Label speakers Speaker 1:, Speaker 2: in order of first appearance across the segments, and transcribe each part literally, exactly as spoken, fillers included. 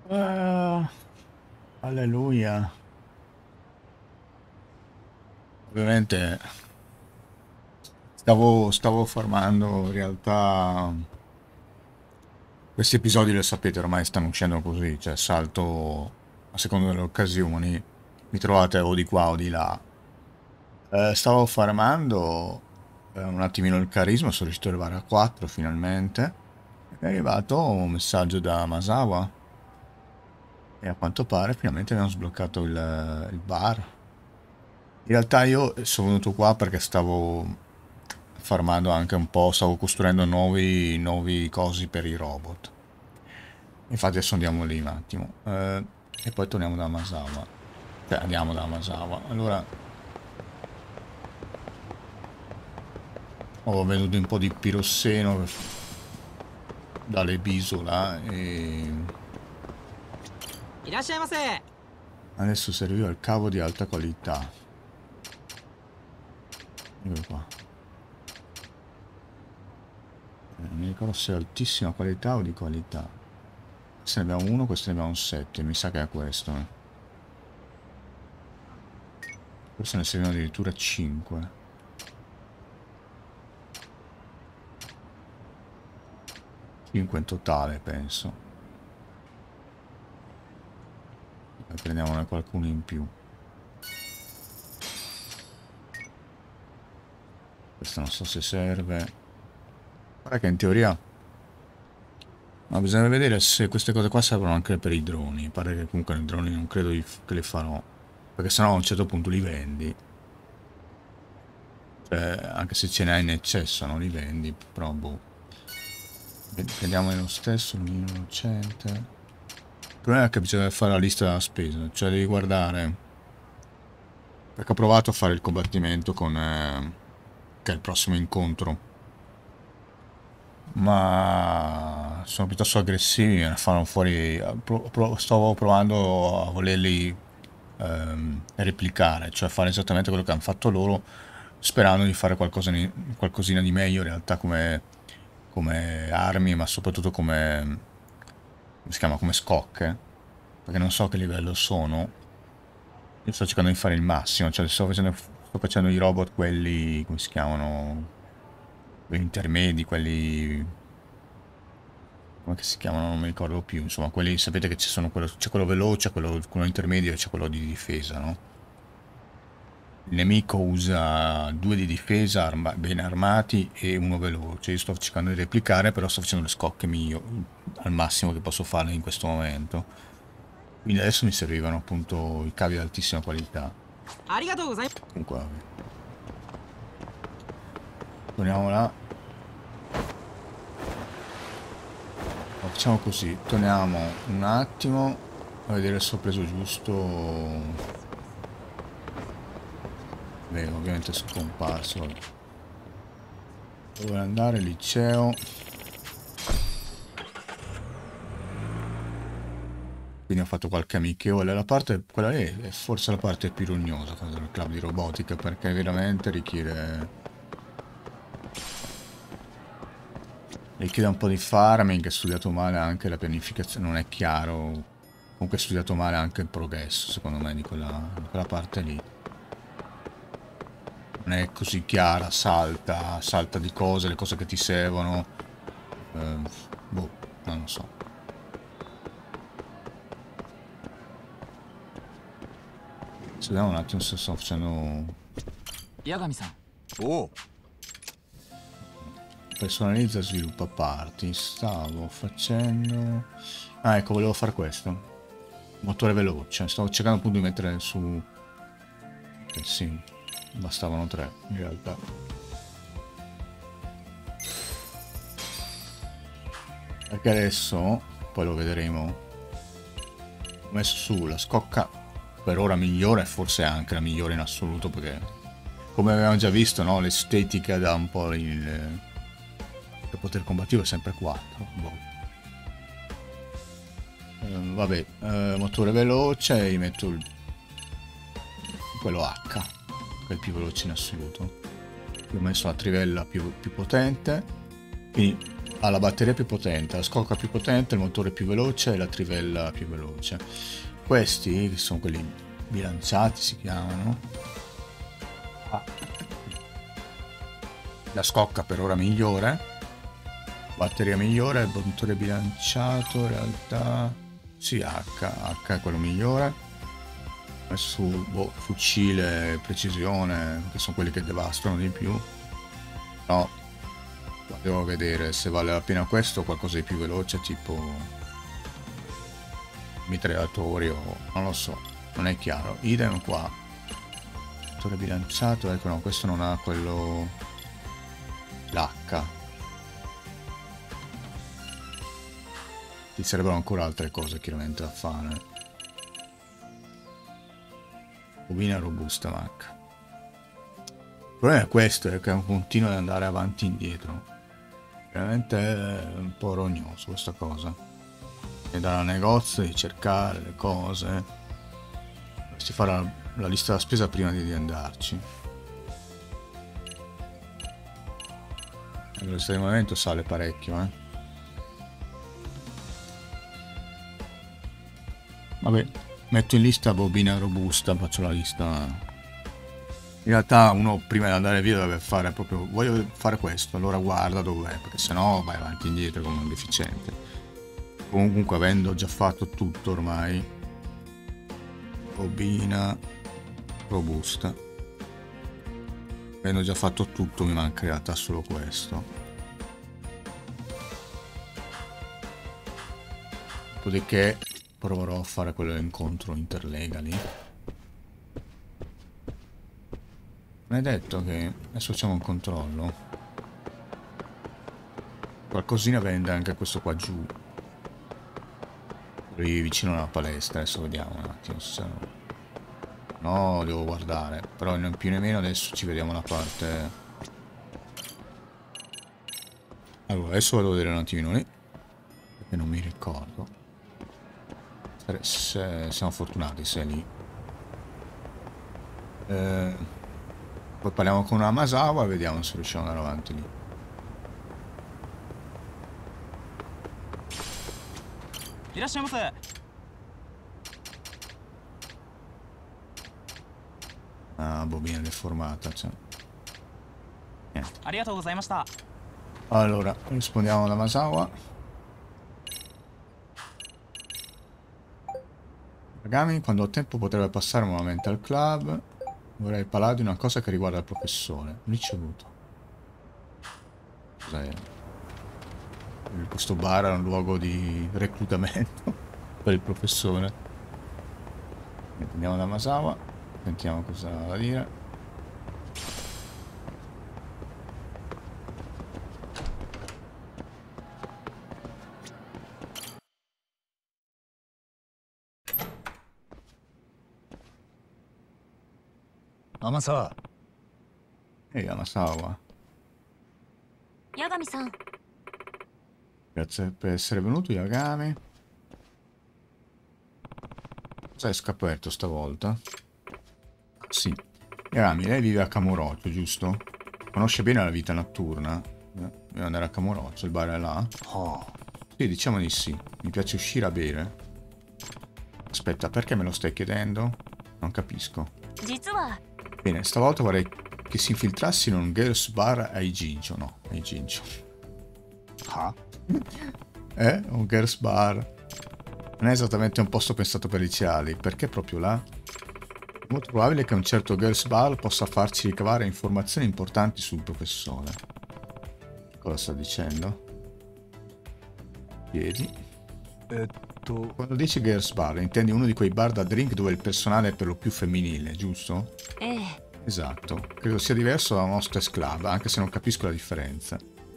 Speaker 1: Ah, alleluia. Ovviamente stavo, stavo farmando in realtà. Questi episodi lo sapete, ormai stanno uscendo così, cioè salto a seconda delle occasioni, mi trovate o di qua o di là. Eh, stavo farmando eh, un attimino il carisma, sono riuscito ad arrivare a quattro finalmente. È arrivato un messaggio da Masawa e a quanto pare finalmente abbiamo sbloccato il, il bar. In realtà io sono venuto qua perché stavo farmando anche un po', stavo costruendo nuovi, nuovi cosi per i robot. Infatti adesso andiamo lì un attimo. Eh, e poi torniamo da Masawa. Cioè andiamo da Masawa. Allora ho venuto un po' di pirosseno dalle bisole e
Speaker 2: いらっしゃいませ。
Speaker 1: adesso serviva il cavo di alta qualità. Eccolo qua. Eh, non mi ricordo se è altissima qualità o di qualità. Questo ne abbiamo uno, questo ne abbiamo sette. Mi sa che è questo. Eh. Questo ne servivano addirittura cinque. cinque in totale, penso. E prendiamone qualcuno in più. Questo non so se serve. Guarda che in teoria... Ma bisogna vedere se queste cose qua servono anche per i droni. Pare che comunque i droni non credo che li farò. Perché sennò a un certo punto li vendi. Cioè, anche se ce n'hai in eccesso, non li vendi. Però, boh. Prendiamo lo stesso, il meno innocente. Il problema è che bisogna fare la lista della spesa. Cioè, devi guardare. Perché ho provato a fare il combattimento con... Eh, che è il prossimo incontro. Ma sono piuttosto aggressivi, me ne fanno fuori. Pro, pro, stavo provando a volerli ehm, replicare, cioè fare esattamente quello che hanno fatto loro, sperando di fare qualcosa di, qualcosina di meglio in realtà come, come armi, ma soprattutto come, come si chiama, come scocche, perché non so che livello sono. Io sto cercando di fare il massimo, cioè sto facendo, sto facendo i robot quelli, come si chiamano, quelli intermedi, quelli come che si chiamano, non mi ricordo più, insomma, quelli sapete che ci sono quello, c'è quello veloce, quello, quello intermedio e c'è quello di difesa, no? Il nemico usa due di difesa arma, ben armati e uno veloce. Io sto cercando di replicare, però sto facendo le scocche mio al massimo che posso fare in questo momento. Quindi adesso mi servivano appunto i cavi di altissima qualità.
Speaker 2: ありがとうございます。
Speaker 1: Comunque, vabbè. Torniamo là. Facciamo così, torniamo un attimo a vedere se ho preso giusto. Beh, ovviamente è scomparso. Dove andare? Liceo. Quindi ho fatto qualche amichevole. La parte, quella lì è forse la parte più rognosa del club di robotica, perché veramente richiede richiede un po' di farming, è studiato male anche la pianificazione, non è chiaro. Comunque è studiato male anche il progresso, secondo me, di quella, di quella parte lì. Non è così chiara, salta, salta di cose, le cose che ti servono. Eh, boh, non lo so. Vediamo un attimo se sto facendo...
Speaker 2: 八神さん。
Speaker 3: おう
Speaker 1: Personalizza, sviluppa parti. Stavo facendo... Ah, ecco, volevo fare questo. Motore veloce. Stavo cercando appunto di mettere su... Eh sì, bastavano tre in realtà. Perché adesso, poi lo vedremo, ho messo su la scocca per ora migliore, forse anche la migliore in assoluto, perché come avevamo già visto, no, l'estetica dà un po' il... il potere combattivo è sempre quattro. Boh. Eh, vabbè, eh, motore veloce, gli metto il... quello H, che è il più veloce in assoluto. Gli ho messo la trivella più, più potente, quindi ha la batteria più potente, la scocca più potente, il motore più veloce e la trivella più veloce. Questi, che sono quelli bilanciati, si chiamano. Ah. La scocca per ora migliore, batteria migliore, il motore bilanciato, in realtà... Sì, H, H è quello migliore. Su boh, fucile, precisione, che sono quelli che devastano di più. No, devo vedere se vale la pena questo o qualcosa di più veloce, tipo mitragliatori o non lo so, non è chiaro. Idem qua, motore bilanciato, ecco no, questo non ha quello, l'H. Ci sarebbero ancora altre cose chiaramente da fare. Bobina robusta, Mac. Il problema è questo, è che continua ad andare avanti e indietro. Veramente è un po' rognoso questa cosa. E dal negozio di cercare le cose. Si fa la, la lista della spesa prima di andarci. La velocità di movimento sale parecchio, eh. Vabbè, metto in lista bobina robusta, faccio la lista. In realtà uno prima di andare via deve fare proprio, voglio fare questo, allora guarda dov'è, perché sennò vai avanti e indietro come un deficiente. Comunque avendo già fatto tutto ormai, bobina robusta, avendo già fatto tutto mi manca in realtà solo questo. Dopodiché proverò a fare quell'incontro interlega lì. Non è detto che adesso facciamo un controllo. Qualcosina vende anche questo qua giù. Lì vicino alla palestra, adesso vediamo un attimo se... No, devo guardare. Però né più né meno adesso ci vediamo la parte... Allora, adesso vado a vedere un attimino lì. Perché non mi ricordo. Se siamo fortunati se è lì. Eh... Poi parliamo con una Masawa e vediamo se riusciamo ad andare avanti lì. Ah, bobina deformata, cioè. Niente. Allora, rispondiamo alla Masawa. Ragami, quando ho tempo potrebbe passare nuovamente al club. Vorrei parlare di una cosa che riguarda il professore. Ricevuto. Cos'è? Questo bar è un luogo di reclutamento per il professore. Andiamo da Masawa. Sentiamo cosa ha da dire.
Speaker 3: Amasawa.
Speaker 1: Ehi, Amasawa.
Speaker 4: Yagami-san.
Speaker 1: Grazie per essere venuto, Yagami. Cosa hai scoperto stavolta? Sì. Yagami, lei vive a Kamurocho, giusto? Conosce bene la vita notturna? Devo andare a Kamurocho, il bar è là? Oh. Sì, diciamo di sì. Mi piace uscire a bere. Aspetta, perché me lo stai chiedendo? Non capisco. Bene, stavolta vorrei che si infiltrassi in un girls bar a Ijincho. No, a Ijincho. Ah. Eh? Un girls bar. Non è esattamente un posto pensato per liceali. Perché proprio là? È molto probabile che un certo girls bar possa farci ricavare informazioni importanti sul professore. Cosa sta dicendo? Chiedi.
Speaker 3: Eh, tu...
Speaker 1: Quando dici girls bar, intendi uno di quei bar da drink dove il personale è per lo più femminile, giusto?
Speaker 4: Eh.
Speaker 1: Esatto. Credo sia diverso da un hostess club, anche se non capisco la differenza.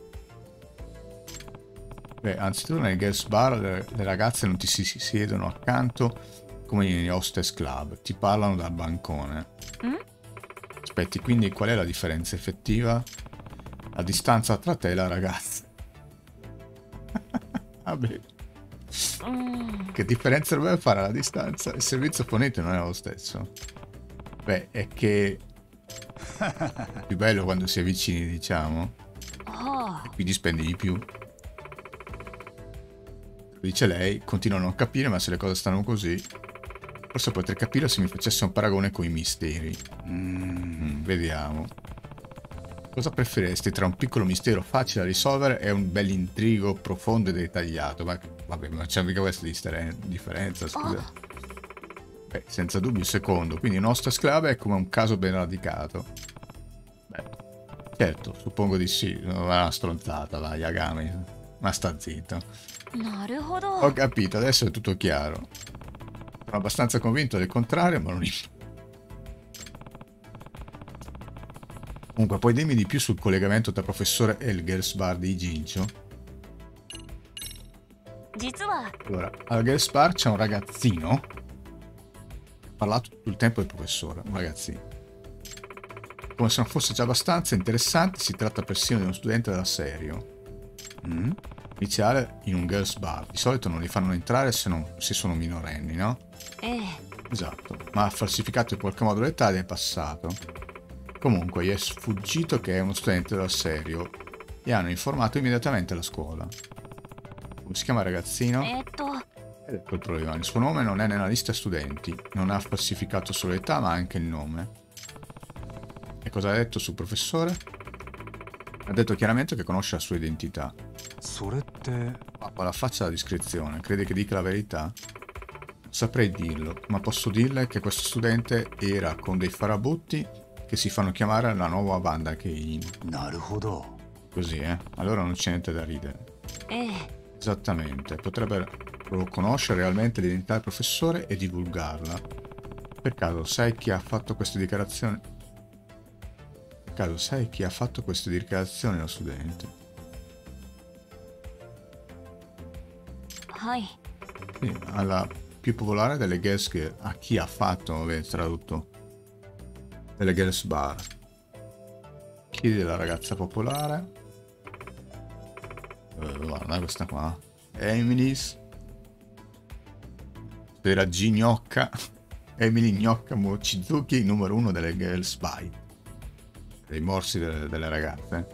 Speaker 1: Beh, anzitutto nel girls bar le, le ragazze non ti si, si siedono accanto come negli hostess club, ti parlano dal bancone. Mm? Aspetti, quindi qual è la differenza effettiva? La distanza tra te e la ragazza. Vabbè. Mm. Che differenza dovrebbe fare la distanza? Il servizio fornito non è lo stesso. Beh, è che è più bello quando si è vicini, diciamo. Oh. E quindi spendi di più. Dice lei, continuo a non capire, ma se le cose stanno così, forse potrei capire se mi facesse un paragone con i misteri. Mm, vediamo. Cosa preferiresti tra un piccolo mistero facile da risolvere e un bel intrigo profondo e dettagliato? Ma vabbè, ma c'è mica questa differenza, scusa. Beh, senza dubbio il secondo, quindi il nostro esclave è come un caso ben radicato. Beh, certo, suppongo di sì, non è una stronzata, vai, Yagami, ma sta zitto. Ho capito, adesso è tutto chiaro. Sono abbastanza convinto del contrario, ma non... Comunque, puoi dirmi di più sul collegamento tra professore e il Girls Bar di Jincho? Allora, al Girls Bar c'è un ragazzino. Ha parlato tutto il tempo del professore, un ragazzino. Come se non fosse già abbastanza interessante, si tratta persino di uno studente della serio. Mm? Iniziare in un Girls Bar. Di solito non li fanno entrare se, non, se sono minorenni, no? Eh. Esatto, ma ha falsificato in qualche modo l'età ed è passato. Comunque gli è sfuggito che è uno studente dal serio e hanno informato immediatamente la scuola. Come si chiama il ragazzino? Ed ecco il problema, il suo nome non è nella lista studenti, non ha falsificato solo l'età ma anche il nome. E cosa ha detto sul professore? Ha detto chiaramente che conosce la sua identità. Ma con la faccia della discrezione, credi che dica la verità? Saprei dirlo, ma posso dirle che questo studente era con dei farabutti che si fanno chiamare la nuova banda Kein. Naruhodo. Così, eh? Allora non c'è niente da ridere. Eh. Esattamente, potrebbero conoscere realmente l'identità del professore e divulgarla. Per caso sai chi ha fatto queste dichiarazioni? Per caso sai chi ha fatto queste dichiarazioni allo studente? Hai. Sì, alla più popolare delle girls che a chi ha fatto, avete tradotto? Delle Girls Bar. Chiedi della ragazza popolare. Uh, guarda questa qua. Emily's. Era G Gnocca. Emily Gnocca Mochizuki, numero uno delle Girls Bar. Dei morsi delle, delle ragazze.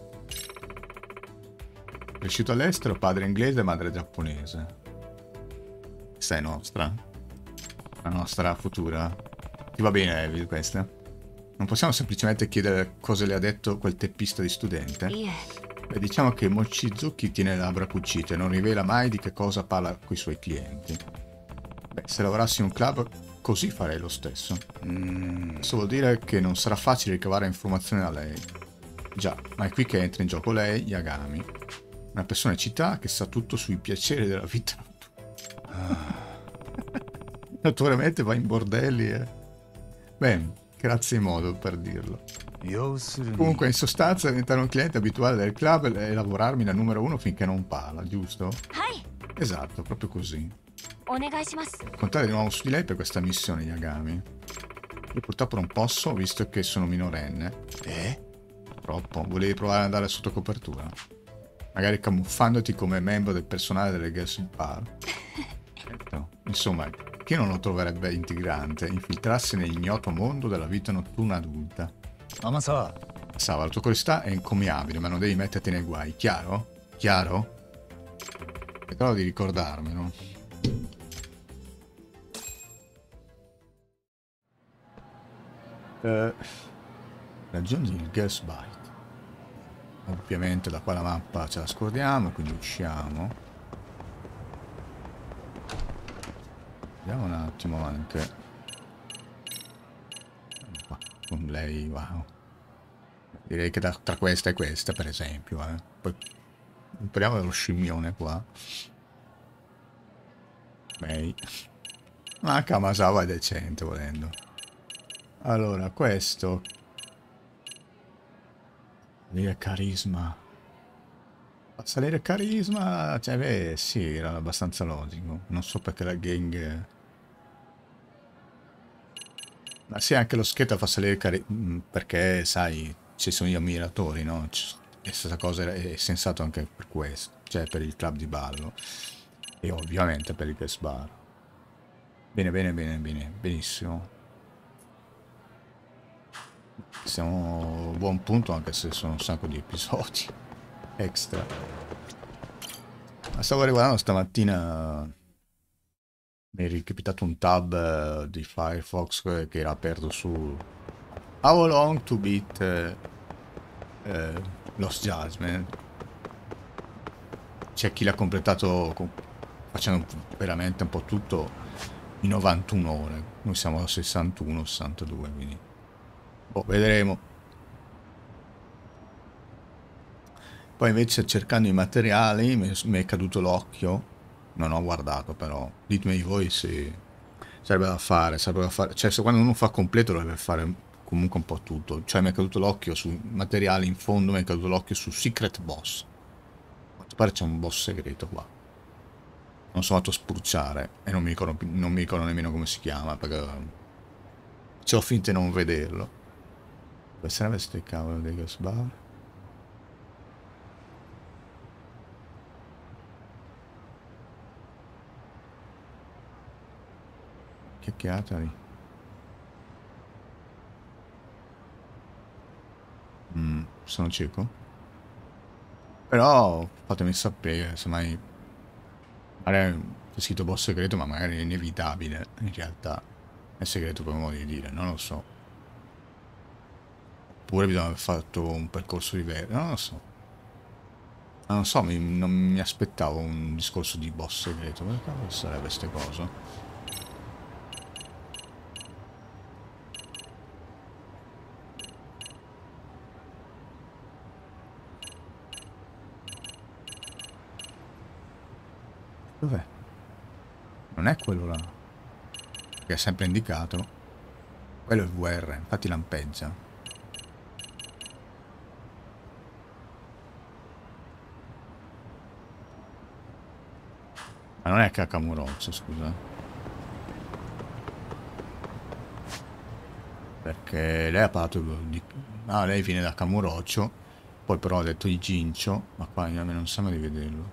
Speaker 1: Cresciuto all'estero, padre inglese e madre giapponese. Questa è nostra. La nostra futura. Ti va bene, Evil, questa? Non possiamo semplicemente chiedere cosa le ha detto quel teppista di studente? Yeah. Beh, diciamo che Mochizuki tiene le labbra cucite e non rivela mai di che cosa parla coi suoi clienti. Beh, se lavorassi in un club, così farei lo stesso. Mm. Questo vuol dire che non sarà facile ricavare informazioni da lei. Già, ma è qui che entra in gioco lei, Yagami. Una persona in città che sa tutto sui piaceri della vita notturna. Ah. Naturalmente va in bordelli e... Beh... Grazie modo per dirlo. Comunque, in sostanza, diventare un cliente abituale del club e lavorarmi da numero uno finché non parla, giusto? Esatto, proprio così. Contare di nuovo su di lei per questa missione, Yagami. Io purtroppo non posso, visto che sono minorenne. Eh? Troppo. Volevi provare ad andare sotto copertura? Magari camuffandoti come membro del personale delle Girls Bar. Certo. Insomma... Chi non lo troverebbe integrante infiltrarsi nell'ignoto mondo della vita notturna adulta? Amasa. Sava, la tua curiosità è incommiabile, ma non devi metterti nei guai, chiaro? Chiaro? Però di ricordarmelo. Eh, raggiungi il Girls Bite. Ovviamente da qua la mappa ce la scordiamo, quindi usciamo. Vediamo un attimo anche qua, con lei, wow. Direi che da, tra questa e questa, per esempio, eh. Poi parliamo dello scimmione qua. Beh, ma Kamasawa è decente volendo. Allora, questo salire carisma. Salire carisma, cioè beh, sì, era abbastanza logico. Non so perché la gang... Ma sì, anche lo skate fa salire carisma, perché, sai, ci sono gli ammiratori, no? E stessa cosa è sensato anche per questo, cioè per il club di ballo. E ovviamente per il guest bar. Bene, bene, bene, bene, benissimo. Siamo a un buon punto, anche se sono un sacco di episodi extra. Stavo riguardando stamattina, mi è ricapitato un tab eh, di Firefox eh, che era aperto su How long to beat eh, eh, Lost Judgment. C'è chi l'ha completato con- facendo veramente un po' tutto in novantuno ore. Noi siamo a sessantuno sessantadue, quindi boh, vedremo. Poi invece cercando i materiali mi mi è caduto l'occhio. Non ho guardato però. Ditemi voi se sarebbe da fare, sarebbe da fare. Cioè se quando uno fa completo dovrebbe fare comunque un po' tutto. Cioè mi è caduto l'occhio su materiali in fondo, mi è caduto l'occhio su Secret Boss. A quanto pare c'è un boss segreto qua. Non sono andato a spulciare e non mi ricordo, pi- non mi ricordo nemmeno come si chiama perché ci ho finto di non vederlo. Dove sarebbe ste cavolo di gas bar? Chiacchierata lì. Mm, sono cieco? Però fatemi sapere se mai. Magari c'è scritto boss segreto, ma magari è inevitabile. In realtà è segreto per modo di dire, non lo so. Oppure bisogna aver fatto un percorso diverso, non lo so. Non so, mi- non mi aspettavo un discorso di boss segreto. Come cavolo sarebbe queste cose? Dov'è? Non è quello là. Che è sempre indicato. Quello è il V R, infatti lampeggia. Ma non è Kakamurozzo, scusa. Perché lei ha parlato di. Ah, lei viene da Kamurocho. Poi però ha detto di Gincho. Ma qua a me non sembra di vederlo.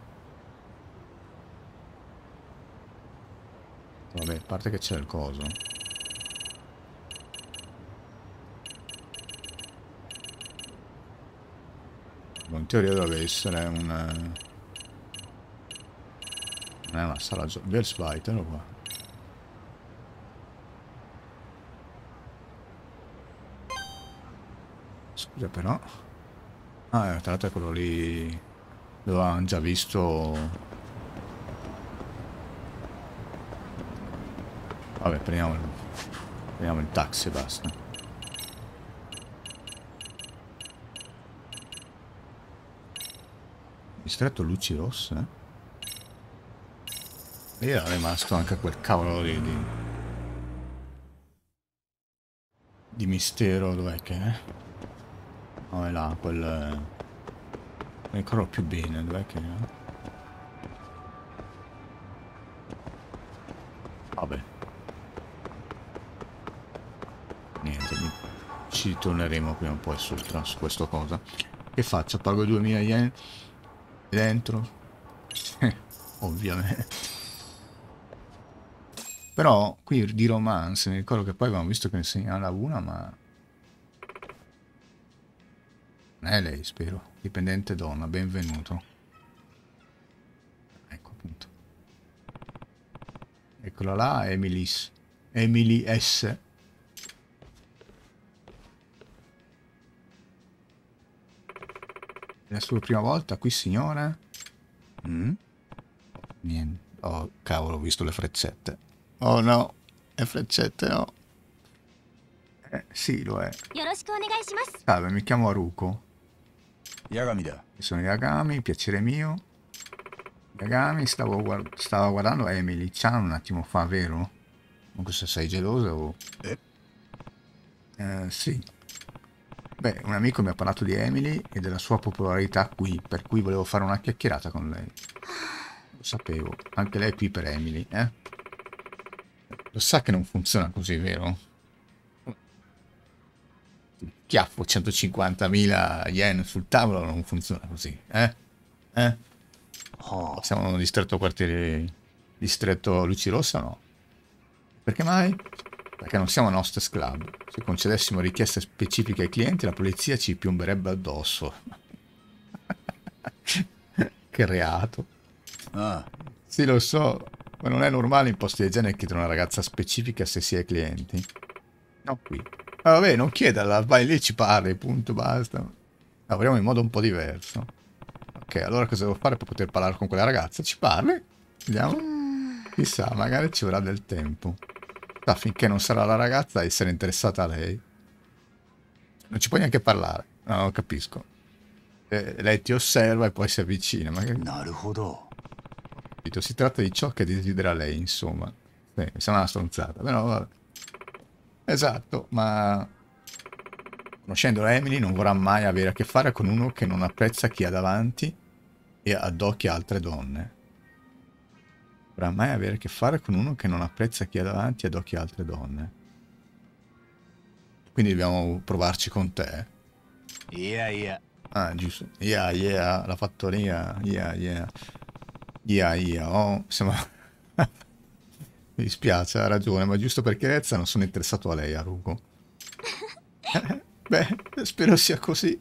Speaker 1: Vabbè, a parte che c'è il coso. In teoria dovrebbe essere un. Non è una sala gioco. Versbiter qua. Scusa però. Ah, tra l'altro è quello lì. Lo avevamo già visto. Vabbè, prendiamo il. Prendiamo il taxi e basta. Distretto luci rosse. E era rimasto anche quel cavolo di. di, di mistero, dov'è che è? No, è là, quel. Non ricordo più bene, dov'è che è? Vabbè. Niente, ci torneremo prima o poi su, su questa cosa. Che faccio? Pago duemila yen dentro? Ovviamente. Però qui di romance, mi ricordo che poi avevamo visto che ne segnala una, ma. Non è lei, spero. Dipendente donna, benvenuto. Ecco appunto. Eccola là, Emily. Emily S. È la sua prima volta qui, signora? Mm? Niente. Oh, cavolo, ho visto le freccette. Oh no, le freccette no. Eh, sì, lo è. Salve, mi chiamo Haruko.
Speaker 3: Yagami da.
Speaker 1: Sono Yagami, piacere mio. Yagami, stavo, guard stavo guardando Emily-chan un attimo fa, vero? Comunque se sei geloso o.
Speaker 3: Eh?
Speaker 1: Eh, sì. Beh, un amico mi ha parlato di Emily e della sua popolarità qui, per cui volevo fare una chiacchierata con lei. Lo sapevo, anche lei è qui per Emily, eh? Lo sa che non funziona così, vero? Chiaffo centocinquantamila yen sul tavolo non funziona così, eh? Eh?
Speaker 3: Oh.
Speaker 1: Siamo in un distretto quartiere. Distretto luci rossa, no? Perché mai? Perché non siamo un hostess club. Se concedessimo richieste specifiche ai clienti, la polizia ci piomberebbe addosso. Che reato.
Speaker 3: ああ、
Speaker 1: Sì, lo so, ma non è normale in posti del genere chiedere a una ragazza specifica se si è clienti. No, qui. Ah, vabbè, non chiederla, vai lì e ci parli, punto, basta. Lavoriamo in modo un po' diverso. Ok, allora cosa devo fare per poter parlare con quella ragazza? Ci parli? Vediamo. Chissà, magari ci vorrà del tempo. Ah, finché non sarà la ragazza a essere interessata a lei. Non ci puoi neanche parlare. No, non capisco. Eh, lei ti osserva e poi si avvicina. Ma che...
Speaker 3: なるほど。
Speaker 1: Si tratta di ciò che desidera lei, insomma. Sì, mi sembra una stronzata, però vabbè. Esatto, ma conoscendo Emily non vorrà mai avere a che fare con uno che non apprezza chi ha davanti e addocchia altre donne. Non vorrà mai avere a che fare con uno che non apprezza chi ha davanti e addocchia altre donne. Quindi dobbiamo provarci con te.
Speaker 3: いやいや、
Speaker 1: Ah, giusto. Yeah, yeah, la fattoria. Yeah, yeah. Yeah, yeah. Oh, sembra... Mi dispiace, ha ragione, ma giusto per chiarezza non sono interessato a lei, Haruko. Beh, spero sia così.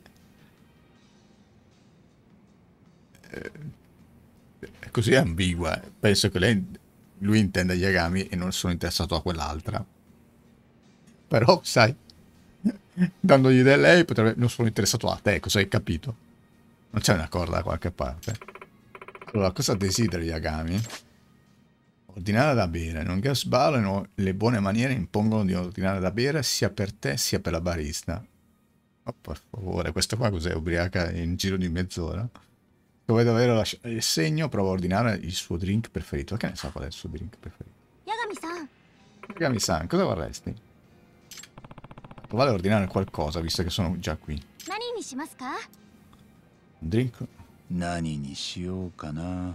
Speaker 1: Eh, è così ambigua. Penso che lei, lui intenda Yagami e non sono interessato a quell'altra. Però, sai, dandogli del lei potrebbe... Non sono interessato a te, cosa hai capito? Non c'è una corda da qualche parte. Allora, cosa desideri Yagami? Ordinare da bere. Non gas sbalano, le buone maniere impongono di ordinare da bere sia per te sia per la barista. Oh, per favore, questo qua cos'è? Ubriaca in giro di mezz'ora? Dove davvero lasciare il segno, prova a ordinare il suo drink preferito. Che ne sa qual è il suo drink preferito?
Speaker 4: Yagami-san.
Speaker 1: Yagami-san, cosa vorresti? Provare a ordinare qualcosa, visto che sono già qui.
Speaker 4: 何にしますか?
Speaker 1: Un drink?
Speaker 3: 何にしようかな。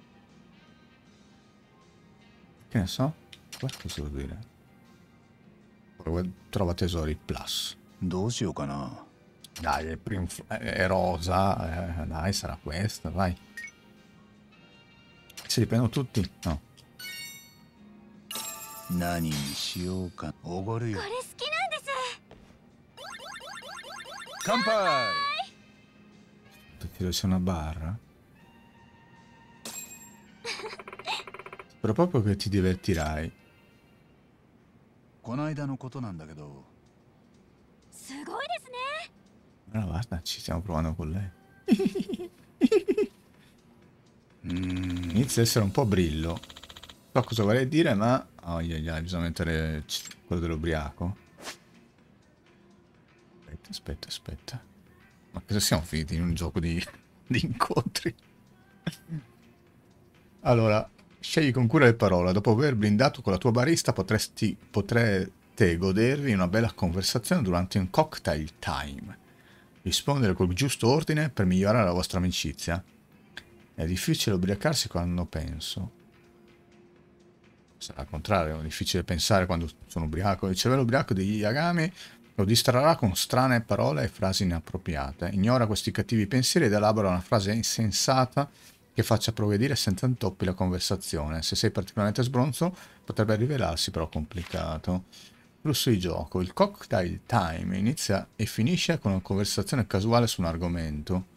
Speaker 1: Che ne so? Cosa devo dire? Trova tesori plus.
Speaker 3: どうしようかな。
Speaker 1: Dai, è, prim- è rosa, eh, dai, sarà questa, vai. Se li prendono tutti? No.
Speaker 3: 何にしようか。おごるよ。
Speaker 4: これ好きなんです。
Speaker 3: 乾杯。
Speaker 1: Perché deve essere una barra? Spero proprio che ti divertirai.
Speaker 3: この間のことなんだけど。
Speaker 4: すごいですね。
Speaker 1: Allora basta, ci stiamo provando con lei.
Speaker 3: うーん。
Speaker 1: Inizia a essere un po' brillo. So cosa vorrei dire, ma... Oh, yeah, yeah, bisogna mettere quello dell'ubriaco. Aspetta, aspetta, aspetta. Ma cosa siamo finiti in un gioco di, di incontri? Allora, scegli con cura le parole. Dopo aver blindato con la tua barista potresti, potrete godervi una bella conversazione durante un cocktail time. Rispondere col giusto ordine per migliorare la vostra amicizia. È difficile ubriacarsi quando penso. Sarà al contrario, è difficile pensare quando sono ubriaco. Il cervello ubriaco degli Yagami lo distrarrà con strane parole e frasi inappropriate. Ignora questi cattivi pensieri ed elabora una frase insensata che faccia progredire senza intoppi la conversazione. Se sei particolarmente sbronzo, potrebbe rivelarsi però complicato. Flusso di gioco. Il cocktail time inizia e finisce con una conversazione casuale su un argomento.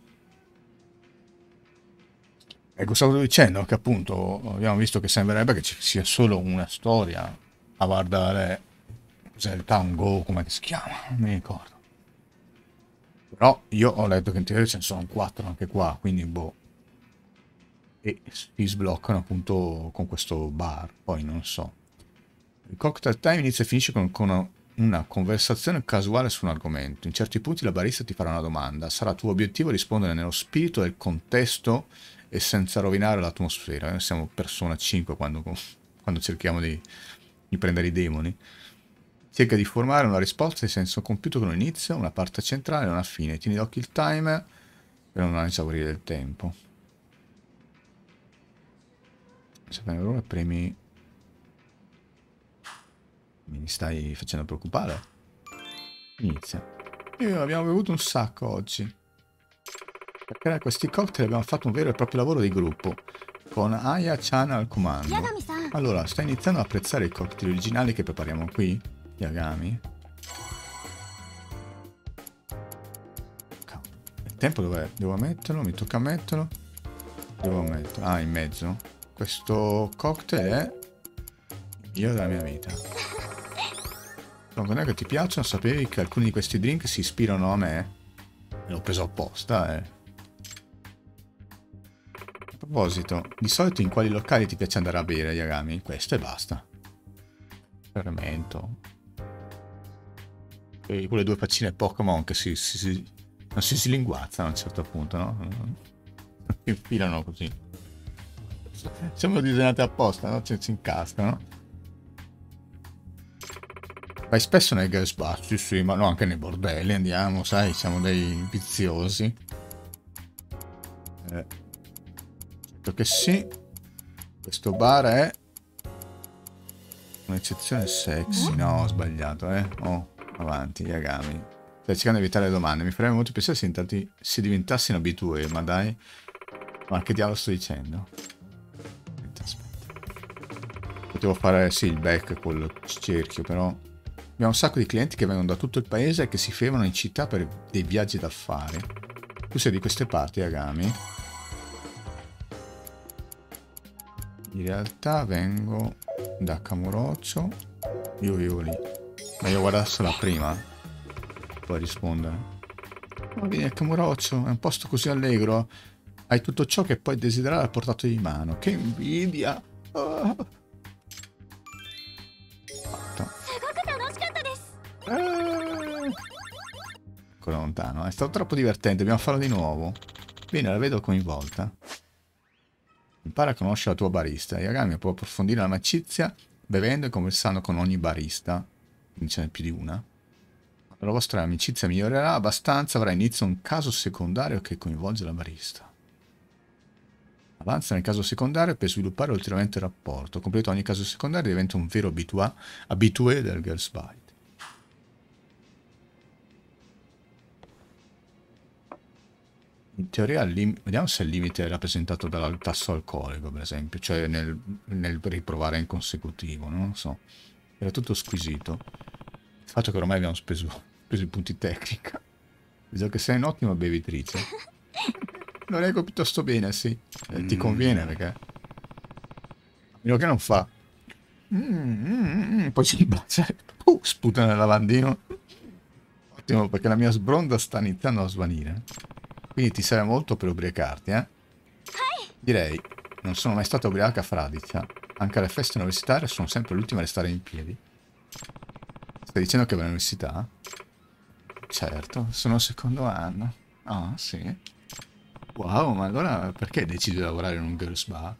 Speaker 1: Ecco, stavo dicendo che appunto abbiamo visto che sembrerebbe che ci sia solo una storia a guardare. Cos'è il tango? Come si chiama? Non mi ricordo. Però io ho letto che in teoria ce ne sono quattro anche qua, quindi boh. E si sbloccano appunto con questo bar, poi non so. Il cocktail time inizia e finisce con, con una, una conversazione casuale su un argomento. In certi punti la barista ti farà una domanda. Sarà tuo obiettivo rispondere nello spirito del contesto e senza rovinare l'atmosfera. Noi siamo persona cinque quando, quando cerchiamo di, di prendere i demoni. Cerca di formare una risposta di senso compiuto con un inizio, una parte centrale e una fine. Tieni d'occhio il timer per non esaurire il tempo. Se bene ora premi... Mi stai facendo preoccupare? Inizia. Io abbiamo bevuto un sacco oggi. Per creare questi cocktail abbiamo fatto un vero e proprio lavoro di gruppo, con Aya-chan al comando.
Speaker 4: Yagami-san.
Speaker 1: Allora, stai iniziando ad apprezzare i cocktail originali che prepariamo qui, Yagami? Il tempo dov'è? Devo metterlo? Mi tocca metterlo? Devo mettere? Ah, in mezzo. Questo cocktail è il migliore della mia vita. Non è che ti piacciono? Sapevi che alcuni di questi drink si ispirano a me? L'ho preso apposta, eh. A proposito, di solito in quali locali ti piace andare a bere, Yagami? Questo e basta. Fermento. E quelle due paccine Pokémon che si, si, si, non si slinguazzano a un certo punto, no? Si infilano così. Siamo disegnati apposta, no? Ci, si incascano. Vai spesso nei girls bar, sì sì, ma no, anche nei bordelli andiamo, sai, siamo dei viziosi. Eh, certo che sì. Questo bar è un'eccezione sexy. No, ho sbagliato, eh. Oh, avanti, Yagami. Stai cercando di evitare le domande. Mi farebbe molto piacere se, intati, se diventassi un abitué, ma dai. Ma che diavolo sto dicendo? Aspetta, aspetta. Potevo fare, sì, il back col cerchio, però... Abbiamo un sacco di clienti che vengono da tutto il paese e che si fermano in città per dei viaggi da fare. Tu sei di queste parti, Yagami? In realtà vengo da Kamurocho. Io vivo lì. Ma io guardassi la prima. Puoi rispondere. Ma vieni a Kamurocho, è un posto così allegro. Hai tutto ciò che puoi desiderare a portata di mano. Che invidia! Oh. Ancora lontano, è stato troppo divertente, dobbiamo farlo di nuovo. Bene, la vedo coinvolta. Impara a conoscere la tua barista. Yagami può approfondire l'amicizia bevendo e conversando con ogni barista. Quindi ce n'è più di una. Quando la vostra amicizia migliorerà abbastanza, avrà inizio un caso secondario che coinvolge la barista. Avanza nel caso secondario per sviluppare ulteriormente il rapporto. Completa ogni caso secondario e diventa un vero abitua, abitué del Girls Bite. In teoria, vediamo se il limite è rappresentato dal tasso alcolico, per esempio, cioè nel, nel riprovare in consecutivo, non lo so. Era tutto squisito. Il fatto che ormai abbiamo speso, speso i punti tecnica. Vedo che sei un'ottima bevitrice. Lo leggo piuttosto bene, sì. Eh, ti conviene perché... A meno che non fa... Mm, mm, mm, poi si bacia... Uh, sputa nel lavandino. Ottimo, perché la mia sbronda sta iniziando a svanire. Quindi ti serve molto per ubriacarti, eh? Direi, non sono mai stata ubriaca a Fradicia. Anche alle feste universitarie sono sempre l'ultima a restare in piedi. Stai dicendo che vai all'università? Certo, sono al secondo anno. Ah, sì. Wow, ma allora perché decidi di lavorare in un girls bar?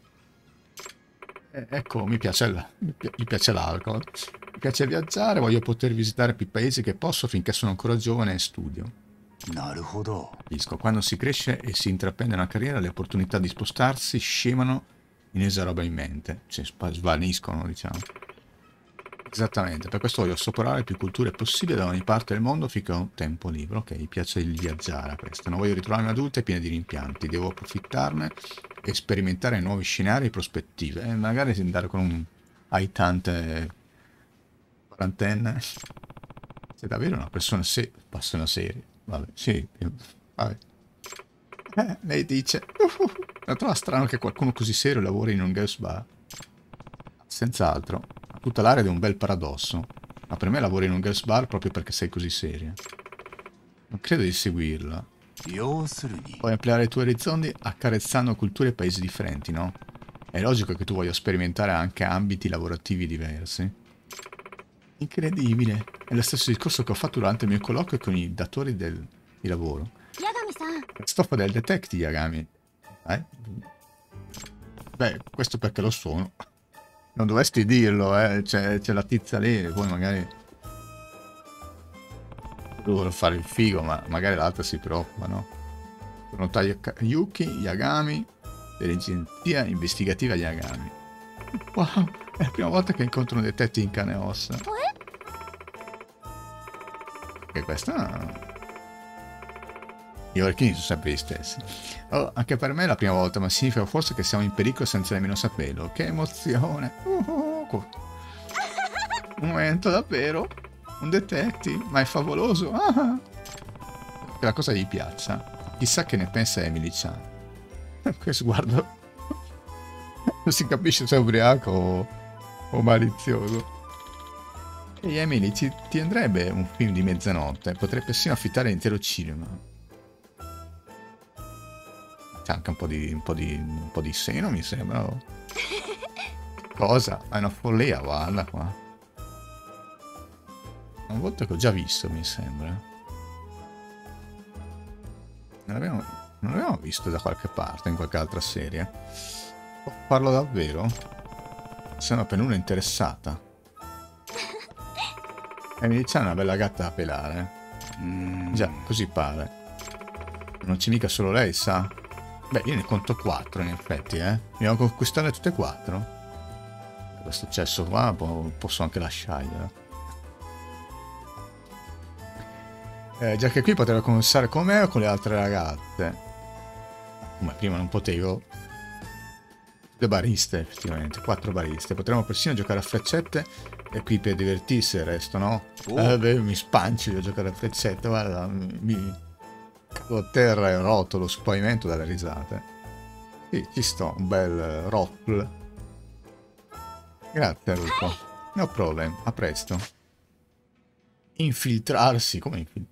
Speaker 1: Eh, ecco, mi piace, il, mi pi- mi piace l'alcol. Mi piace viaggiare, voglio poter visitare più paesi che posso finché sono ancora giovane e studio.
Speaker 3: Naruhodo.
Speaker 1: Capisco, quando si cresce e si intraprende una carriera, le opportunità di spostarsi scemano inesorabilmente, cioè svaniscono, diciamo. Esattamente, per questo voglio assaporare più culture possibili da ogni parte del mondo finché ho tempo libero. Ok, mi piace il viaggiare a questo. Non voglio ritrovarmi adulta e piena di rimpianti, devo approfittarne e sperimentare nuovi scenari e prospettive. E magari andare con un aitante quarantenne. Sei davvero una persona se passa una serie. Vabbè, sì, vabbè. Eh, lei dice, uh, uh, la trova strano che qualcuno così serio lavori in un girls bar. Senz'altro, ha tutta l'aria di un bel paradosso, ma per me lavori in un girls bar proprio perché sei così seria. Non credo di seguirla. Puoi ampliare i tuoi orizzonti accarezzando culture e paesi differenti, no? È logico che tu voglia sperimentare anche ambiti lavorativi diversi. Incredibile, è lo stesso discorso che ho fatto durante il mio colloquio con i datori del, di lavoro.
Speaker 4: Yagami-san.
Speaker 1: Stoffa del detective, Yagami. Eh? Beh, questo perché lo sono. Non dovresti dirlo, eh. C'è, c'è la tizia lì, poi magari... Dovrò fare il figo, ma magari l'altra si preoccupa, no? Notaio Yuki, Yagami, dell'agenzia investigativa Yagami. Wow, è la prima volta che incontro un detective in carne e ossa. Che questa... Gli orecchini sono sempre gli stessi. Oh, anche per me è la prima volta, ma significa forse che siamo in pericolo senza nemmeno saperlo. Che emozione! Uh, uh, un momento davvero. Un detective, ma è favoloso. Ah, che la cosa gli piaccia. Chissà che ne pensa Emily-chan. Che sguardo. Non si capisce se è ubriaco o, o malizioso. Ehi Emily, ti, ti andrebbe un film di mezzanotte? Potrei persino affittare l'intero cinema. C'è anche un po' di un po' di un po' di seno, mi sembra. Oh. Cosa? È una follia, guarda qua. Una volta che ho già visto, mi sembra. Non l'abbiamo, non l'abbiamo visto da qualche parte, in qualche altra serie. Oh, parlo davvero? Sono per nulla interessata. Emily c'ha una bella gatta da pelare.
Speaker 3: Mm.
Speaker 1: Già, così pare. Non c'è mica solo lei, sa? Beh, io ne conto quattro, in effetti, eh. Dobbiamo conquistarle tutte e quattro. Questo cesso qua posso anche lasciarglielo. Eh, già che qui potrei conversare con me o con le altre ragazze. Come prima non potevo. Le bariste, effettivamente. Quattro bariste. Potremmo persino giocare a freccette. E qui per divertirsi il resto, no?
Speaker 3: Oh.
Speaker 1: Eh, beh, mi spancio io a giocare a freccette. Guarda, mi cado a terra e rotolo sul pavimento dalle risate. Sì, ci sto. Un bel roll. Grazie, Rupo. No problem. A presto. Infiltrarsi. Come infiltrarsi?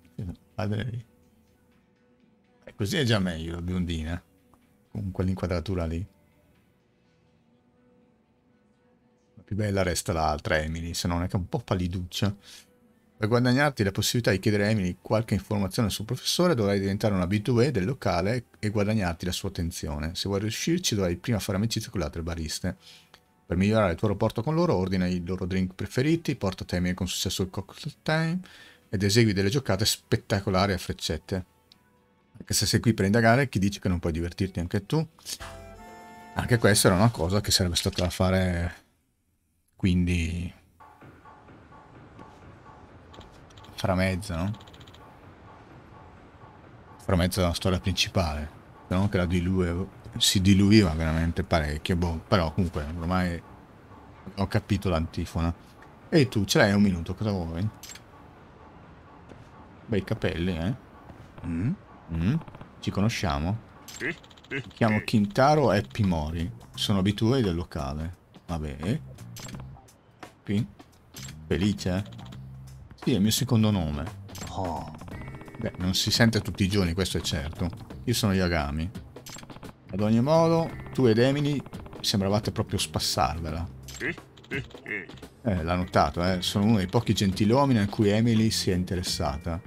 Speaker 1: Eh, così è già meglio, la biondina. Con quell'inquadratura lì. La più bella resta l'altra, Emily, se non è che è un po' palliduccia. Per guadagnarti la possibilità di chiedere a Emily qualche informazione sul professore, dovrai diventare un abitué del locale e guadagnarti la sua attenzione. Se vuoi riuscirci, dovrai prima fare amicizia con le altre bariste. Per migliorare il tuo rapporto con loro, ordina i loro drink preferiti, porta a termine con successo il cocktail time ed esegui delle giocate spettacolari a freccette. Anche se sei qui per indagare, chi dice che non puoi divertirti anche tu? Anche questa era una cosa che sarebbe stata da fare, quindi fra mezzo, no? Fra mezzo della storia principale, se non che la dilue, si diluiva veramente parecchio, boh, però comunque ormai ho capito l'antifona. Ehi tu, ce l'hai un minuto, cosa vuoi? Bei capelli, eh?
Speaker 3: Mm?
Speaker 1: Mm? Ci conosciamo? Mi chiamo Kintaro Happy Mori. Sono abitué del locale. Vabbè. Qui? Felice? Sì, è il mio secondo nome.
Speaker 3: Oh.
Speaker 1: Beh, non si sente tutti i giorni, questo è certo. Io sono Yagami. Ad ogni modo, tu ed Emily sembravate proprio spassarvela. Eh, l'ha notato, eh. Sono uno dei pochi gentiluomini a cui Emily si è interessata.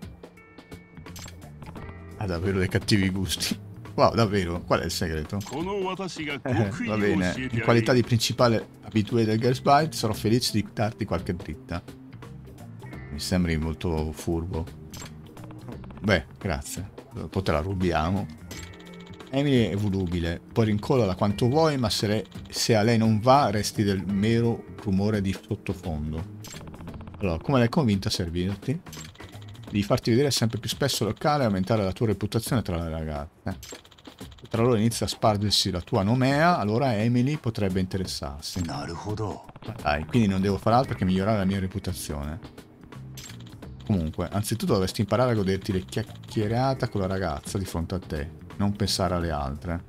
Speaker 1: Ha davvero dei cattivi gusti. Wow, davvero? Qual è il segreto? Eh, va bene. In qualità di principale abitué del Girls Bite, sarò felice di darti qualche dritta. Mi sembri molto furbo. Beh, grazie. Dopo te la rubiamo. Emily è volubile. Poi rincollala quanto vuoi, ma se, le, se a lei non va, resti del mero rumore di sottofondo. Allora, come l'hai convinta a servirti? Devi farti vedere sempre più spesso al locale e aumentare la tua reputazione tra le ragazze. Se tra loro inizia a spargersi la tua nomea, allora Emily potrebbe interessarsi.
Speaker 3: Naruhodo.
Speaker 1: Dai, quindi non devo fare altro che migliorare la mia reputazione. Comunque, anzitutto dovresti imparare a goderti le chiacchierate con la ragazza di fronte a te, non pensare alle altre.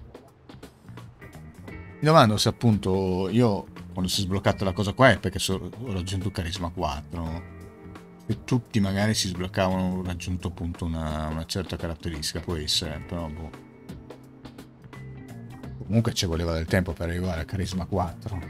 Speaker 1: Mi domando se appunto io, quando si è sbloccata la cosa qua, è perché so, ho raggiunto il carisma quattro. E tutti magari si sbloccavano raggiunto appunto una, una certa caratteristica, può essere, però boh. Comunque ci voleva del tempo per arrivare al carisma quattro.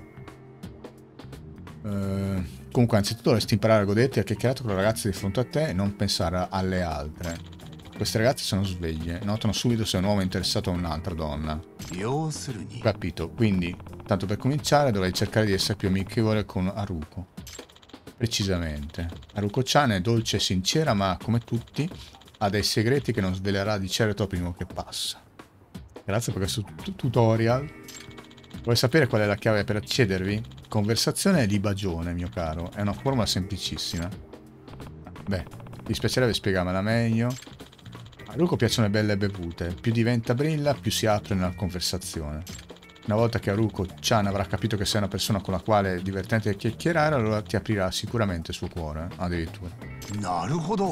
Speaker 1: Uh, comunque anzitutto dovresti imparare a goderti a chiacchierare con le ragazze di fronte a te e non pensare alle altre. Queste ragazze sono sveglie, notano subito se un uomo è interessato a un'altra donna. Capito, quindi tanto per cominciare dovrei cercare di essere più amichevole con Haruko. Precisamente. Haruko-chan è dolce e sincera, ma come tutti ha dei segreti che non svelerà di certo al primo che passa. Grazie per questo tutorial. Vuoi sapere qual è la chiave per accedervi? Conversazione e libagione, mio caro. È una formula semplicissima. Beh, ti dispiacerebbe spiegarmela meglio? A Haruko piacciono le belle bevute. Più diventa brilla, più si apre nella conversazione. Una volta che Haruko-chan avrà capito che sei una persona con la quale è divertente chiacchierare, allora ti aprirà sicuramente il suo cuore, addirittura.
Speaker 3: Naruhodo.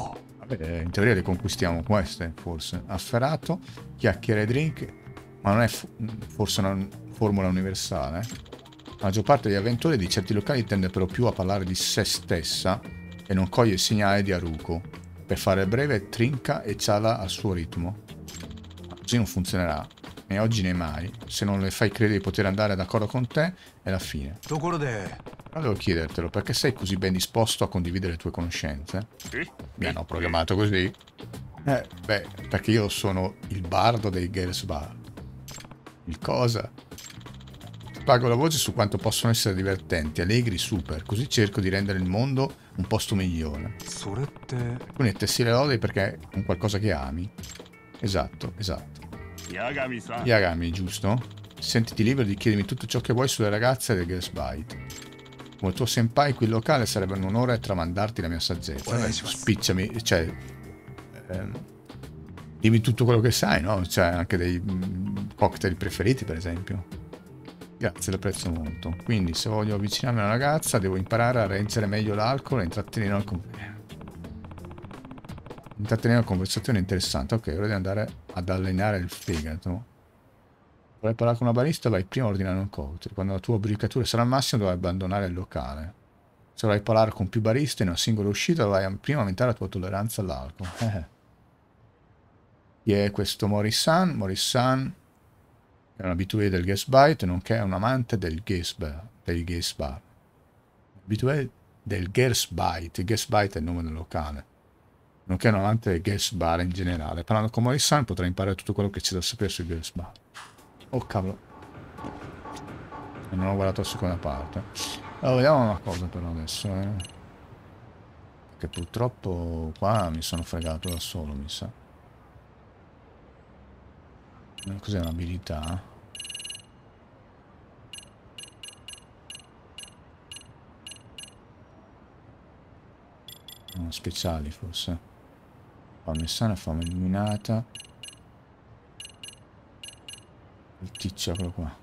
Speaker 1: Vabbè, in teoria le conquistiamo queste, forse. Afferrato, chiacchiere e drink, ma non è fo- forse una formula universale. La maggior parte degli avventori di certi locali tende però più a parlare di se stessa e non coglie il segnale di Haruko. Per fare breve, trinca e ciala al suo ritmo. Ma così non funzionerà, né oggi né mai. Se non le fai credere di poter andare d'accordo con te, è la fine.
Speaker 3: ところで
Speaker 1: Volevo chiedertelo, perché sei così ben disposto a condividere le tue conoscenze? Mi hanno programmato così? Eh, beh, perché io sono il bardo dei Girls Bar. Il cosa? Pago la voce su quanto possono essere divertenti, allegri, super, così cerco di rendere il mondo un posto migliore.
Speaker 3: それって
Speaker 1: Quindi tessi le lodi perché è un qualcosa che ami. Esatto, esatto.
Speaker 5: 八神さん
Speaker 1: Yagami, giusto? Sentiti libero di chiedermi tutto ciò che vuoi sulle ragazze del Girls Bite. Come tuo senpai qui locale sarebbe un onore tramandarti la mia saggezza.
Speaker 3: Ora
Speaker 1: Vabbè,
Speaker 3: ci passo.
Speaker 1: spicciami, cioè... ehm, dimmi tutto quello che sai, no? Cioè, anche dei mm, cocktail preferiti, per esempio. Grazie, lo apprezzo molto. Quindi, se voglio avvicinarmi a una ragazza, devo imparare a reggere meglio l'alcol e intrattenere una, con- intrattenere una conversazione interessante. Ok, ora devo andare ad allenare il fegato. Vorrei parlare con una barista, vai prima a ordinare un cocktail. Quando la tua ubriacatura sarà al massimo, dovrai abbandonare il locale. Se vorrai parlare con più bariste in una singola uscita, dovrai prima aumentare la tua tolleranza all'alcol. Eh. Chi è questo Mori-san? Mori-san è un abitué del guest bite, nonché un amante del guest bar. Del guest bar. Abitué del guest bite. Il guest bite è il nome del locale. Nonché un amante del guest bar in generale. Parlando con Mori-san potrai imparare tutto quello che c'è da sapere sul guest bar. Oh cavolo. Non ho guardato la seconda parte. Allora, vediamo una cosa però adesso. Eh. Che purtroppo qua mi sono fregato da solo, mi sa. Cos'è un'abilità? No, speciali forse. Fame sana, fame illuminata. Il tizio, eccolo qua.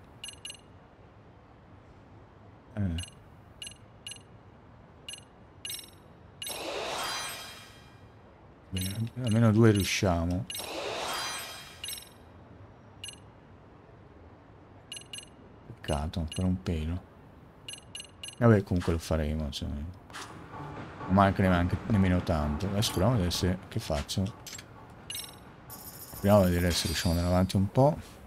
Speaker 1: Eh. Bene, almeno due riusciamo. Peccato, per un pelo. Vabbè, comunque lo faremo, cioè. Non manca neanche nemmeno tanto. Adesso proviamo a vedere se... Che faccio? Proviamo a vedere se riusciamo ad andare avanti un po'.